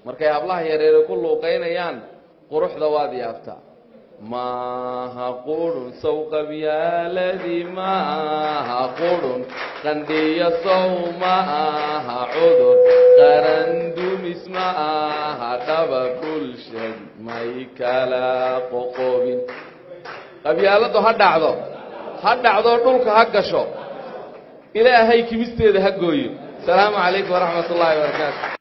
markay hablaha yareer ku luuqeynayaan quruxda waad yaabtaa maaha qurun sow qabyaaladii maaha qurun qandhiya sow maaha cudur qaran dumis maaha dhaba bulshad may kala qoqobin qabyaaladu ha dhacdo dhulka ha gasho ilaahay kimisteeda ha gooyo salaamu calaykum waraxmatullaahi wabarakaatu